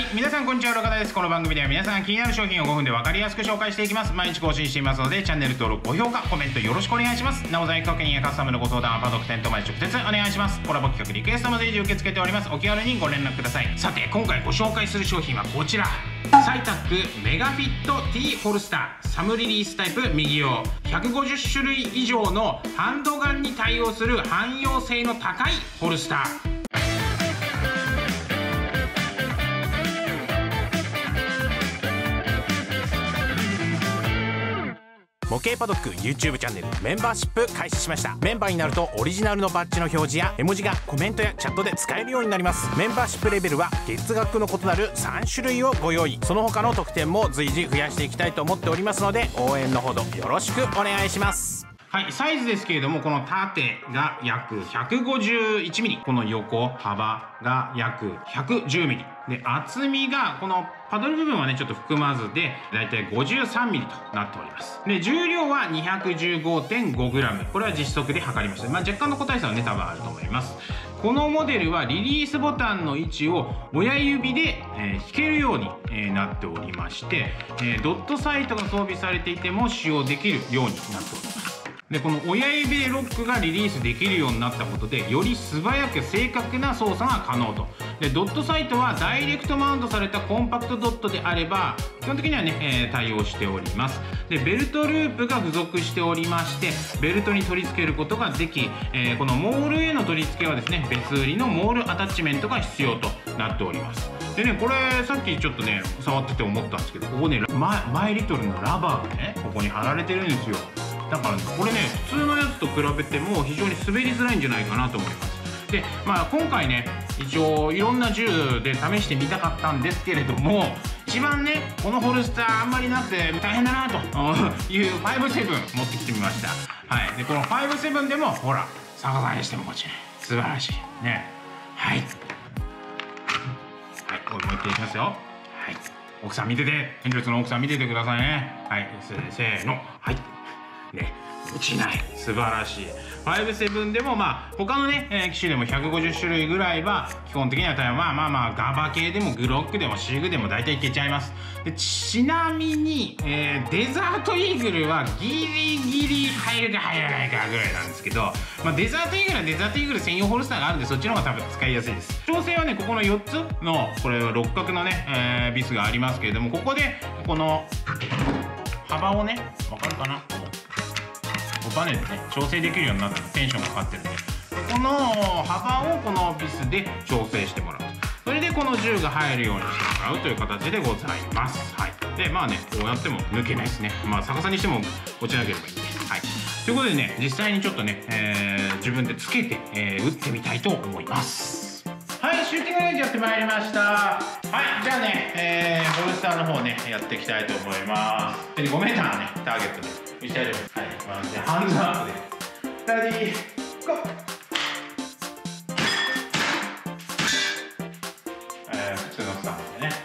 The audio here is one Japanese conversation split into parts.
皆さんこんにちは、浦方です。この番組では皆さんが気になる商品を5分で分かりやすく紹介していきます。毎日更新していますので、チャンネル登録、高評価、コメントよろしくお願いします。なお在庫確認やカスタムのご相談はパドック店頭まで直接お願いします。コラボ企画リクエストも随時受け付けております。お気軽にご連絡ください。さて今回ご紹介する商品はこちら、サイタックメガフィット T ホルスターサムリリースタイプ右用、150種類以上のハンドガンに対応する汎用性の高いホルスター。模型パドック YouTube チャンネルメンバーシップ開始しました。メンバーになるとオリジナルのバッジの表示や絵文字がコメントやチャットで使えるようになります。メンバーシップレベルは月額の異なる3種類をご用意。その他の特典も随時増やしていきたいと思っておりますので、応援のほどよろしくお願いします。はい、サイズですけれども、この縦が約 151mm、 この横幅が約 110mm で、厚みがこのパドル部分はねちょっと含まずでだいたい 53mm となっております。で重量は 215.5g、 これは実測で測りました。若干の個体差はね多分あると思います。このモデルはリリースボタンの位置を親指で引けるようになっておりまして、ドットサイトが装備されていても使用できるようになっております。でこの親指でロックがリリースできるようになったことで、より素早く正確な操作が可能と。でドットサイトはダイレクトマウントされたコンパクトドットであれば基本的にはね、対応しております。でベルトループが付属しておりまして、ベルトに取り付けることができ、このモールへの取り付けはですね別売りのモールアタッチメントが必要となっております。でねこれさっきちょっとね触ってて思ったんですけど、ここねマイリトルのラバーがねここに貼られてるんですよ。だからねこれね普通のやつと比べても非常に滑りづらいんじゃないかなと思います。で今回ね一応いろんな銃で試してみたかったんですけれども、一番ねこのホルスターあんまりなくて大変だなという57持ってきてみました。はい、でこの57でもほら逆さにしてもこっちね素晴らしいね。はいはい、もう一回いきますよ。はい、奥さん見てて、ヘンドレスの奥さん見ててくださいね。はい、せーの、はいね、落ちない、素晴らしい。57でも他のね、機種でも150種類ぐらいは基本的にはガバ系でもグロックでもシーグでも大体いけちゃいます。でちなみに、デザートイーグルはギリギリ入るか入らないかぐらいなんですけど、デザートイーグルはデザートイーグル専用ホルスターがあるんで、そっちの方が多分使いやすいです。調整はねここの4つのこれ六角のね、ビスがありますけれども、ここでこの幅をね分かるかな、バネでね調整できるようになってテンションがかかってるんで、この幅をこのビスで調整してもらう。それでこの銃が入るようにしてもらうという形でございます。はい、でこうやっても抜けないですね。逆さにしても落ちなければいいんで。はい、ということでね実際にちょっとね、自分でつけて、撃ってみたいと思います。はい、シューティングレンジやってまいりました。はい、じゃあね、ホルスターの方ねやっていきたいと思います。5m のねターゲットで打ちたいと思います。はい、まずねハンズアップでレディーゴー。普通のスタンドでね。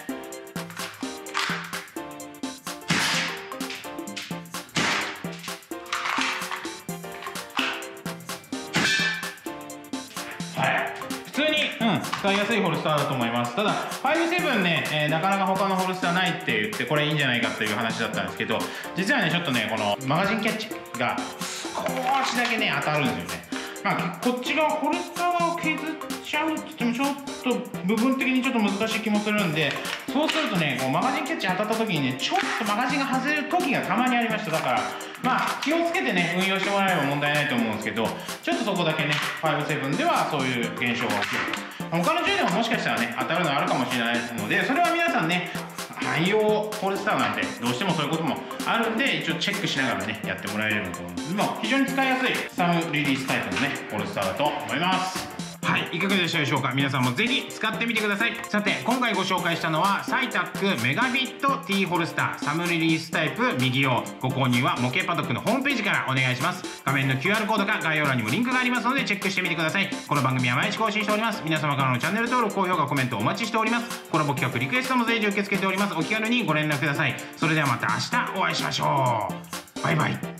普通に、使いやすいホルスターだと思います。ただ57ね、なかなか他のホルスターないって言ってこれいいんじゃないかという話だったんですけど、実はねちょっとねこのマガジンキャッチが少しだけね当たるんですよね。こっち側ホルスターを削っちゃうって言ってもちょっと部分的にちょっと難しい気もするんで、そうするとねこうマガジンキャッチ当たった時にねちょっとマガジンが外れる時がたまにありました。だから気をつけてね運用してもらえれば問題ないと思うんですけど、ちょっとそこだけね57ではそういう現象が起きる。他の銃でももしかしたらね当たるのあるかもしれないですので、それは皆さんね汎用ホルスターなんでどうしてもそういうこともあるんで、一応チェックしながらねやってもらえればと思います。非常に使いやすいサムリリースタイプのねホルスターだと思います。はい、いかがでしたでしょうか。皆さんもぜひ使ってみてください。さて今回ご紹介したのはサイタックメガビット T ホルスターサムリリースタイプ右用。ご購入は模型パドックのホームページからお願いします。画面の QR コードか概要欄にもリンクがありますのでチェックしてみてください。この番組は毎日更新しております。皆様からのチャンネル登録、高評価、コメントお待ちしております。コラボ企画リクエストも随時受け付けております。お気軽にご連絡ください。それではまた明日お会いしましょう。バイバイ。